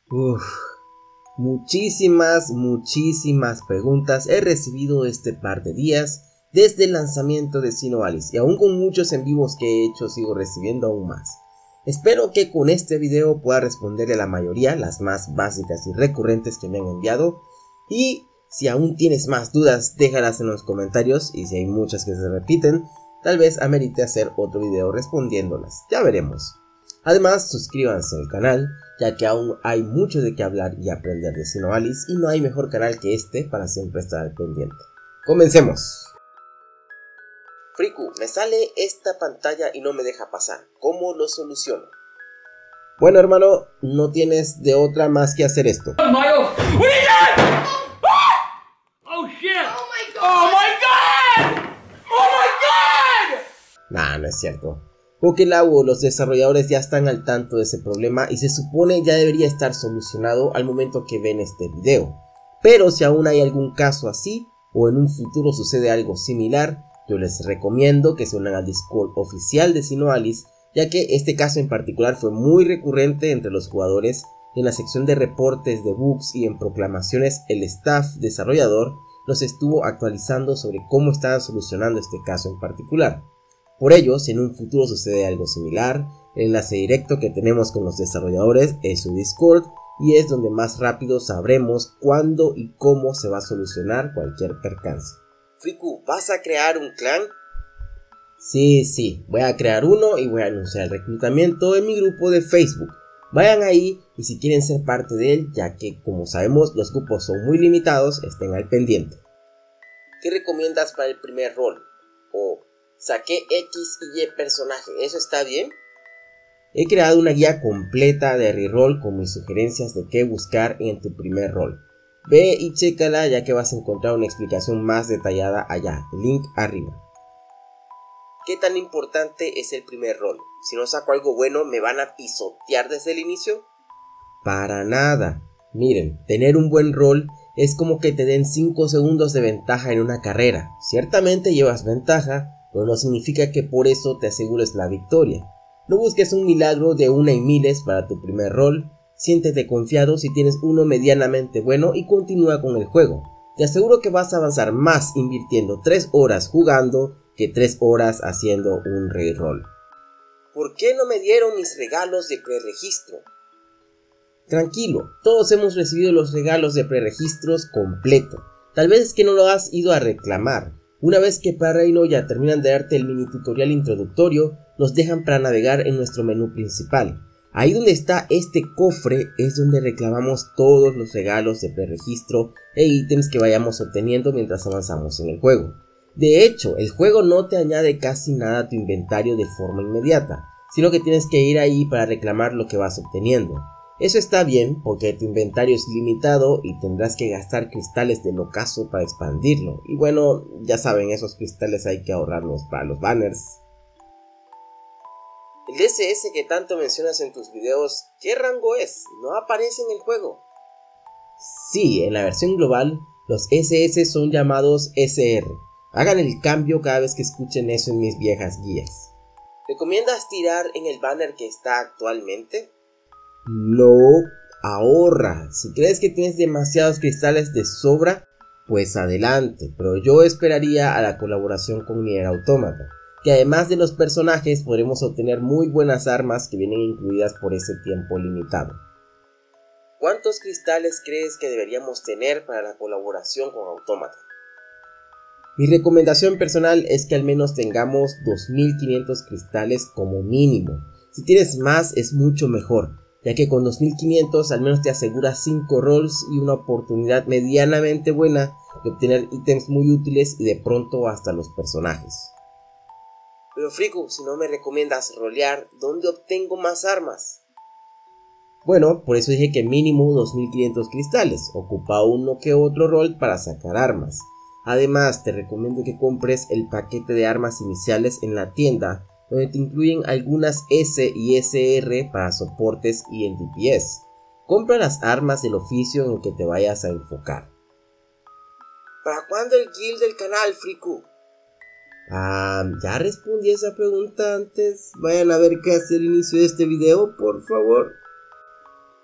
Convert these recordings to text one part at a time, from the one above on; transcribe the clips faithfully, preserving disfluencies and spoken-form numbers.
Uff, muchísimas, muchísimas preguntas he recibido este par de días desde el lanzamiento de Sinoalis, y aún con muchos en vivos que he hecho sigo recibiendo aún más. Espero que con este video pueda responderle a la mayoría, las más básicas y recurrentes que me han enviado, y si aún tienes más dudas déjalas en los comentarios, y si hay muchas que se repiten, tal vez amerite hacer otro video respondiéndolas, ya veremos. Además, suscríbanse al canal, ya que aún hay mucho de qué hablar y aprender de Sinoalis, y no hay mejor canal que este para siempre estar al pendiente. ¡Comencemos! Friku, me sale esta pantalla y no me deja pasar. ¿Cómo lo soluciono? Bueno, hermano, no tienes de otra más que hacer esto. Oh, Mario! What are you doing? Oh shit! Oh my god! Oh my god! Oh my god! Nah, no es cierto. Pokélaw o los desarrolladores ya están al tanto de ese problema y se supone ya debería estar solucionado al momento que ven este video. Pero si aún hay algún caso así, o en un futuro sucede algo similar, yo les recomiendo que se unan al Discord oficial de Sinoalis, ya que este caso en particular fue muy recurrente entre los jugadores. En la sección de reportes de bugs y en proclamaciones el staff desarrollador nos estuvo actualizando sobre cómo estaban solucionando este caso en particular. Por ello, si en un futuro sucede algo similar, el enlace directo que tenemos con los desarrolladores es su Discord, y es donde más rápido sabremos cuándo y cómo se va a solucionar cualquier percance. Friku, ¿vas a crear un clan? Sí, sí, voy a crear uno y voy a anunciar el reclutamiento en mi grupo de Facebook. Vayan ahí y si quieren ser parte de él, ya que como sabemos los grupos son muy limitados, estén al pendiente. ¿Qué recomiendas para el primer rol? O saqué X y Y personaje, ¿eso está bien? He creado una guía completa de reroll con mis sugerencias de qué buscar en tu primer rol. Ve y chécala, ya que vas a encontrar una explicación más detallada allá, link arriba. ¿Qué tan importante es el primer rol? Si no saco algo bueno, ¿me van a pisotear desde el inicio? Para nada. Miren, tener un buen rol es como que te den cinco segundos de ventaja en una carrera. Ciertamente llevas ventaja, pero no significa que por eso te asegures la victoria. No busques un milagro de una y miles para tu primer rol. Siéntete confiado si tienes uno medianamente bueno y continúa con el juego. Te aseguro que vas a avanzar más invirtiendo tres horas jugando que tres horas haciendo un reroll. ¿Por qué no me dieron mis regalos de preregistro? Tranquilo, todos hemos recibido los regalos de preregistros completo. Tal vez es que no lo has ido a reclamar. Una vez que para Reino ya terminan de darte el mini tutorial introductorio, nos dejan para navegar en nuestro menú principal. Ahí donde está este cofre es donde reclamamos todos los regalos de preregistro e ítems que vayamos obteniendo mientras avanzamos en el juego. De hecho, el juego no te añade casi nada a tu inventario de forma inmediata, sino que tienes que ir ahí para reclamar lo que vas obteniendo. Eso está bien porque tu inventario es limitado y tendrás que gastar cristales del ocaso para expandirlo. Y bueno, ya saben, esos cristales hay que ahorrarlos para los banners. El D S S que tanto mencionas en tus videos, ¿qué rango es? ¿No aparece en el juego? Sí, en la versión global, los S S son llamados S R. Hagan el cambio cada vez que escuchen eso en mis viejas guías. ¿Recomiendas tirar en el banner que está actualmente? No, ahorra. Si crees que tienes demasiados cristales de sobra, pues adelante, pero yo esperaría a la colaboración con Nier Automata, que además de los personajes podremos obtener muy buenas armas que vienen incluidas por ese tiempo limitado. ¿Cuántos cristales crees que deberíamos tener para la colaboración con Automata? Mi recomendación personal es que al menos tengamos dos mil quinientos cristales como mínimo. Si tienes más es mucho mejor, ya que con dos mil quinientos al menos te aseguras cinco rolls y una oportunidad medianamente buena de obtener ítems muy útiles y de pronto hasta los personajes. Pero Friku, si no me recomiendas rolear, ¿dónde obtengo más armas? Bueno, por eso dije que mínimo dos mil quinientos cristales, ocupa uno que otro rol para sacar armas. Además, te recomiendo que compres el paquete de armas iniciales en la tienda, donde te incluyen algunas S y S R para soportes y en D P S. Compra las armas del oficio en el que te vayas a enfocar. ¿Para cuándo el guild del canal, Friku? Ah, ya respondí esa pregunta antes. Vayan a ver qué hace el inicio de este video, por favor.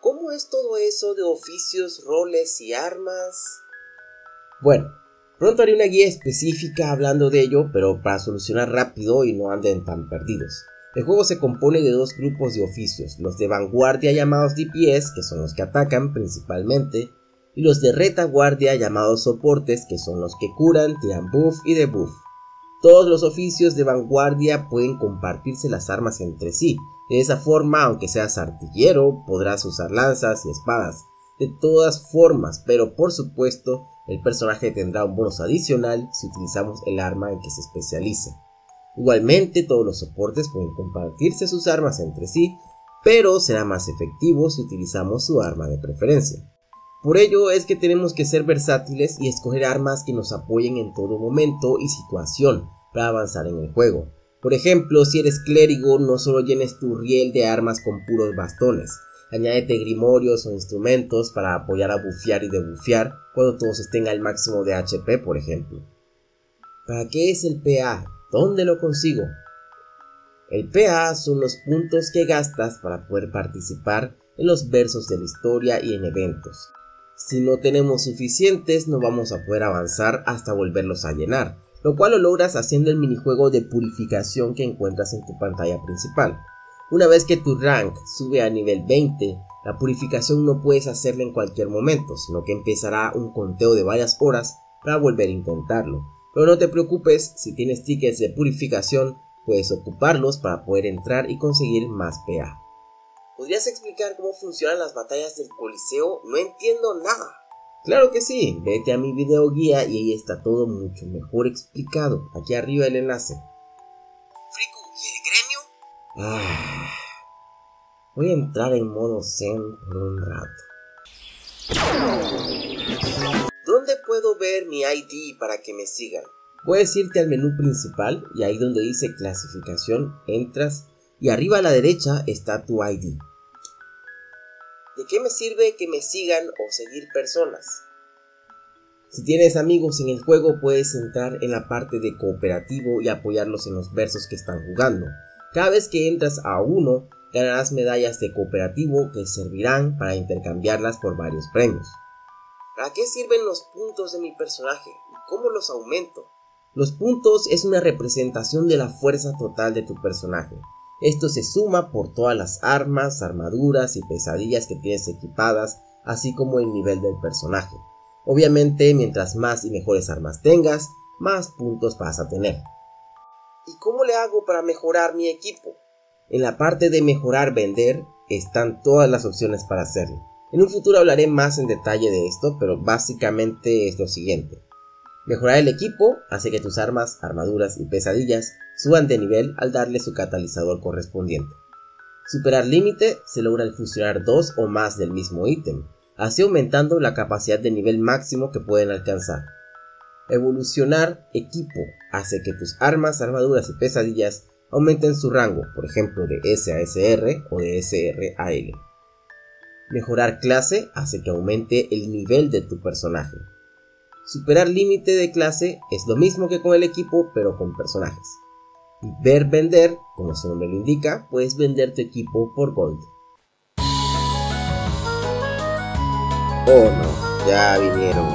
¿cómo es todo eso de oficios, roles y armas? Bueno, pronto haré una guía específica hablando de ello, pero para solucionar rápido y no anden tan perdidos. El juego se compone de dos grupos de oficios, los de vanguardia llamados D P S, que son los que atacan principalmente, y los de retaguardia llamados soportes, que son los que curan, tiran buff y debuff. Todos los oficios de vanguardia pueden compartirse las armas entre sí. De esa forma, aunque seas artillero, podrás usar lanzas y espadas. De todas formas, pero por supuesto, el personaje tendrá un bonus adicional si utilizamos el arma en que se especializa. Igualmente, todos los soportes pueden compartirse sus armas entre sí, pero será más efectivo si utilizamos su arma de preferencia. Por ello es que tenemos que ser versátiles y escoger armas que nos apoyen en todo momento y situación para avanzar en el juego. Por ejemplo, si eres clérigo, no solo llenes tu riel de armas con puros bastones, añádete grimorios o instrumentos para apoyar a bufear y debufear cuando todos estén al máximo de H P, por ejemplo. ¿Para qué es el P A? ¿Dónde lo consigo? El P A son los puntos que gastas para poder participar en los versos de la historia y en eventos. Si no tenemos suficientes, no vamos a poder avanzar hasta volverlos a llenar, lo cual lo logras haciendo el minijuego de purificación que encuentras en tu pantalla principal. Una vez que tu rank sube a nivel veinte, la purificación no puedes hacerla en cualquier momento, sino que empezará un conteo de varias horas para volver a intentarlo. Pero no te preocupes, si tienes tickets de purificación, puedes ocuparlos para poder entrar y conseguir más P A. ¿Podrías explicar cómo funcionan las batallas del Coliseo? No entiendo nada. Claro que sí, vete a mi video guía y ahí está todo mucho mejor explicado. Aquí arriba el enlace. Friku, ¿y el gremio? Ah, voy a entrar en modo zen por un rato. ¿Dónde puedo ver mi I D para que me sigan? Puedes irte al menú principal y ahí donde dice clasificación, entras y arriba a la derecha está tu I D. ¿De qué me sirve que me sigan o seguir personas? Si tienes amigos en el juego, puedes entrar en la parte de cooperativo y apoyarlos en los versos que están jugando. Cada vez que entras a uno, ganarás medallas de cooperativo que servirán para intercambiarlas por varios premios. ¿Para qué sirven los puntos de mi personaje y cómo los aumento? Los puntos es una representación de la fuerza total de tu personaje. Esto se suma por todas las armas, armaduras y pesadillas que tienes equipadas, así como el nivel del personaje. Obviamente, mientras más y mejores armas tengas, más puntos vas a tener. ¿Y cómo le hago para mejorar mi equipo? En la parte de mejorar vender están todas las opciones para hacerlo. En un futuro hablaré más en detalle de esto, pero básicamente es lo siguiente. Mejorar el equipo hace que tus armas, armaduras y pesadillas suban de nivel al darle su catalizador correspondiente. Superar límite se logra al fusionar dos o más del mismo ítem, así aumentando la capacidad de nivel máximo que pueden alcanzar. Evolucionar equipo hace que tus armas, armaduras y pesadillas aumenten su rango, por ejemplo de S a S R o de S R a L. Mejorar clase hace que aumente el nivel de tu personaje. Superar límite de clase es lo mismo que con el equipo, pero con personajes. Y ver vender, como su nombre lo indica, puedes vender tu equipo por gold. Oh no, ya vinieron.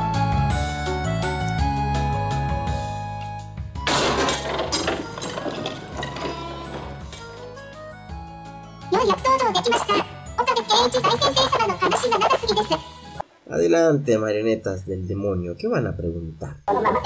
Adelante, marionetas del demonio, ¿qué van a preguntar?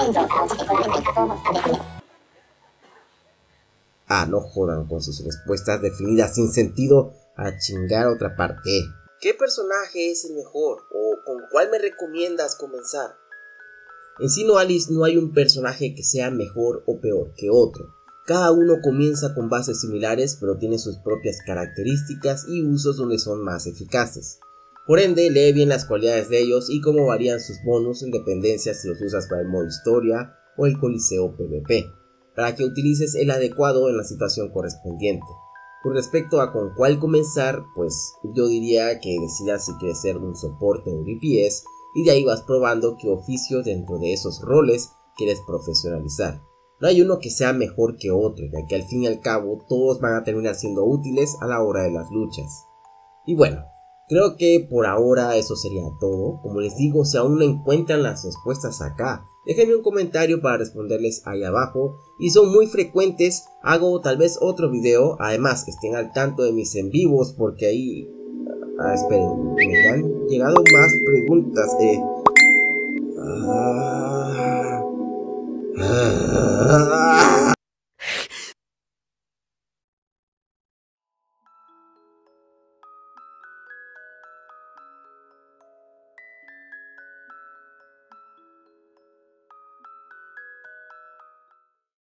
Ah, no jodan con sus respuestas definidas sin sentido a chingar a otra parte. ¿Qué personaje es el mejor? ¿O con cuál me recomiendas comenzar? En Sino Alice no hay un personaje que sea mejor o peor que otro. Cada uno comienza con bases similares, pero tiene sus propias características y usos donde son más eficaces. Por ende, lee bien las cualidades de ellos y cómo varían sus bonus en dependencia si los usas para el modo historia o el coliseo PvP, para que utilices el adecuado en la situación correspondiente. Con respecto a con cuál comenzar, pues yo diría que decidas si quieres ser un soporte o D P S y de ahí vas probando qué oficio dentro de esos roles quieres profesionalizar. No hay uno que sea mejor que otro, ya que al fin y al cabo todos van a terminar siendo útiles a la hora de las luchas. Y bueno, Creo que por ahora eso sería todo. Como les digo, si aún no encuentran las respuestas acá, déjenme un comentario para responderles ahí abajo. Y son muy frecuentes, hago tal vez otro video. Además, estén al tanto de mis en vivos, porque ahí... Ah, esperen, me han llegado más preguntas. Eh... Ah... Ah...